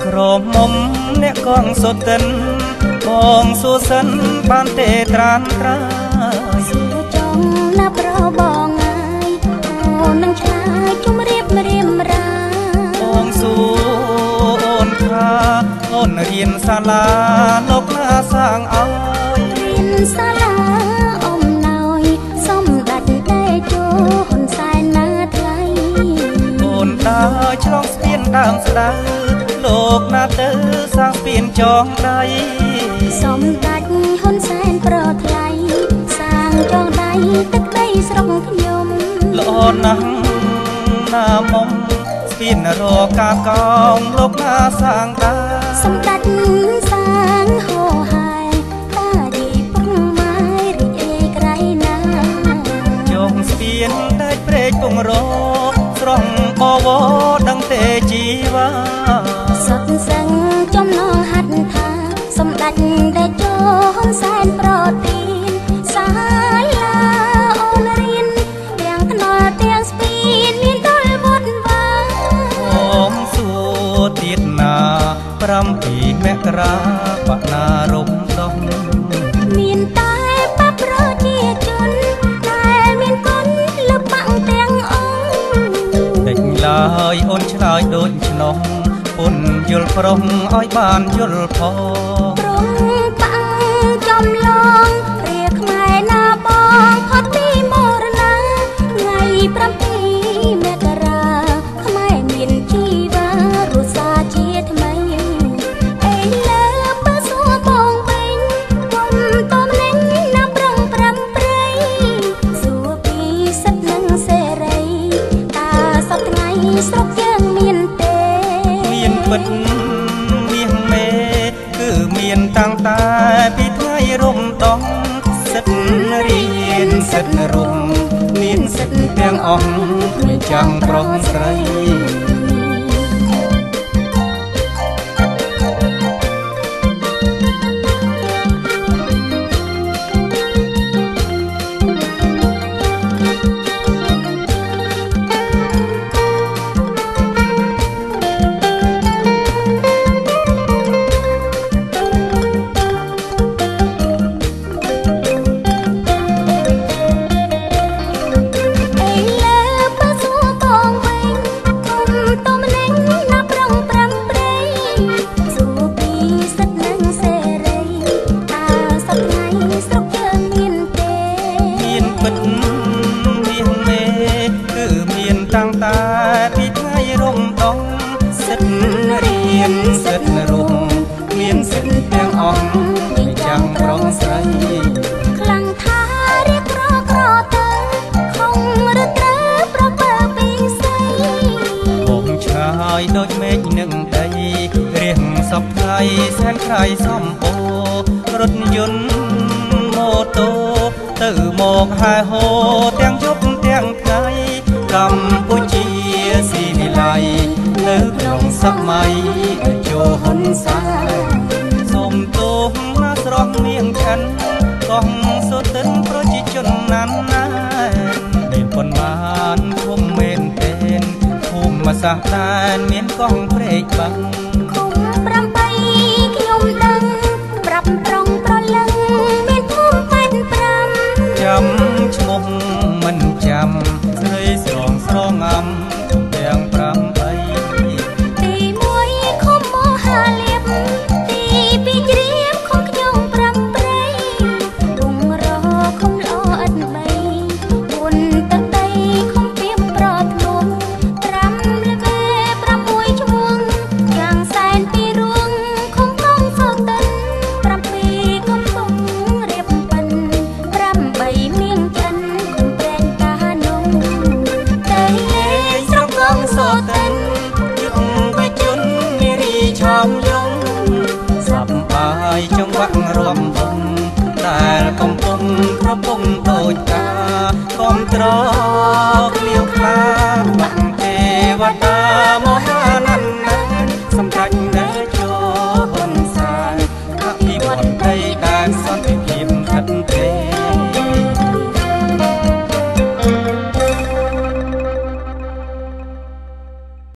ក្រមុំអ្នកកងសុតិនបងសួសិនបានទេត្រានត្រាយសួរចង់ណាប្របងហើយអូននឹងឆ្លើយជុំរៀបរាបងសួរអូនថាអូនរៀនសាលាលោកណាសាងឲ្យរៀនសាលាអមណយសំដាច់តែជោហ៊ុនសែនណាថ្លៃអូនដើរឆ្លងស្ពានដើមស្ដៅលោកណាទៅសាងស្ពានចងដៃសំដាច់ហ៊ុនសែនប្រថ្លៃសាងចងដៃទឹកដីស្រុកខ្ញុំល្អណាស់ណាមុំស្ពានរកាកោងលោកណាសាងដាសំដាច់សាងហោហាយតាឌីពុកម៉ែរីករាយក្រៃណាចងស្ពានដែលព្រែកពងរស្រស់បវរដឹងទេជីវ៉ាសុទ្ធសឹងចំណងហាត់ថាសម្ដេចតេជោហ៊ុនសែនប្រទានសាលាអូនរៀនទាំងថ្នល់ទាំងស្ពានមានដល់វត្តវាបងសួរទៀតណា7មករាបណារំដោះមានតែបបប្រជាជនដែលមានគុណលបបាំងទាំងអង្គដេញឡើយអូនឆ្លើយដូចឆ្នោះពុនយល់ប្រុងឲ្យបានយល់ផងប្រុងបាំងចំឡងរាខ្មែរណាបងផុតពីមរណាថ្ងៃ7មករាខ្មែរមានជីវ៉ារសាជាថ្មីអេលើបើសួរបងវិញគុំតំណែងណាប្រងប្រំប្រៃសួរពីសិទ្ធិនិងសេរីតាសពថ្ងៃស្រុកយើងមានទេមានពិតមាសមេគឺមានតាំងតែពីថ្ងៃរំដោះសិទ្ធរៀនសិទ្ធរំមានសិទ្ធទាំងអស់មិនចាំប្រុសស្រីតាំងតែពីថ្ងៃរំដោះសិទ្ធរៀនសិទ្ធរំមានសិទ្ធទាំងអស់មិនចាំប្រុងស្រីខ្លាំងថារៀបក្រក្រទៅខំឬត្រូវប្របើពីស្អីបងឆ្លើយដូចមេឃនឹងដីរៀងសពថ្ងៃសែនក្រៃសំពោរថយន្តម៉ូតូទៅមកហែហូទាំងយប់ទាំងថ្ងៃកម្ពុជាស៊ីវិល័យនៅក្នុងសម័យជោហ៊ុនសែនសូមទោសណាស្រស់នាងឆាន់កងសុតិនប្រជាជនណាន់ណាមានប៉ុន្មានធំមែនទេភូមិសាស្ត្រដែនមានកងព្រែកបាំងគុំ8ខ្ញុំដឹងប្រាប់ត្រង់ប្រលឹងមានភូមិ85 ចាំឈ្មោះមិនចាំស្រីស្រងស្រងអំទាំង8 ទី1ខុំមហាលៀបទី2ជ្រាបខុំខ្ញុំ8ព្រៃដងរខុំល្អឥត3 4ទឹកដីខុំពីប្រធ្លុំ5ល្វេ6ឈ្មោះយ៉ាងសែនពីរួងខុំកងសុតិន7កំពុងរៀបពិន8មៀងចិនខុំប្រែងកានំតែស្រុកកងសុតិនយុវជននារីឆោមយងសប្បាយចង្វាក់រំវងដែលកំពុងប្រពំដូចតាគាំទ្រក្លៀវខ្លាបាក់ទេវតាមហានណ្ឌសម្ដេចតេជ